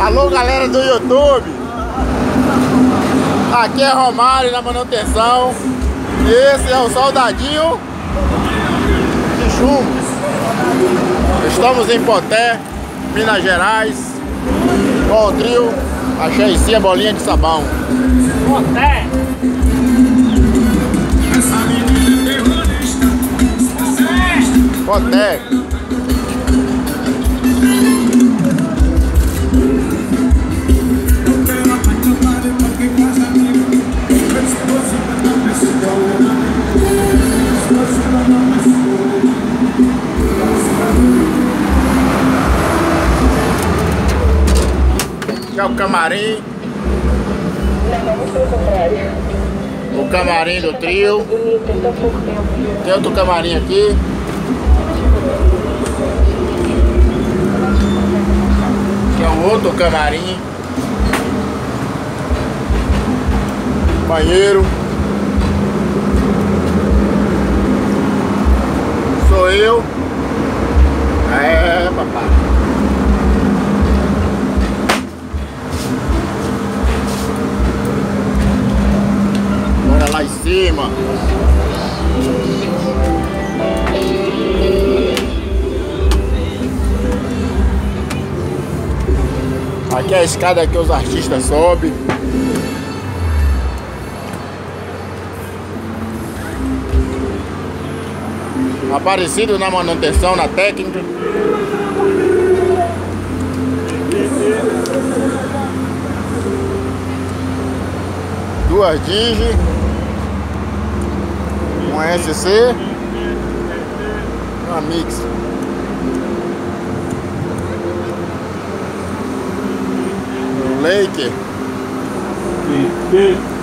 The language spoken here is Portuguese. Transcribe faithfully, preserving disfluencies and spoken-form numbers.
Alô, galera do YouTube. Aqui é Romário na manutenção. E esse é o soldadinho de chumbo. Estamos em Poté, Minas Gerais, com o trio Achei sim a bolinha de sabão. Poté. Poté. Aqui é o camarim. O camarim do trio. Tem outro camarim aqui. Aqui é um outro camarim. Banheiro. Sou eu. É, papai. Bora lá em cima. Aqui é a escada que os artistas sobem. Aparecido na manutenção, na técnica. Duas Digi, uma S C, uma Mix. Um Laker.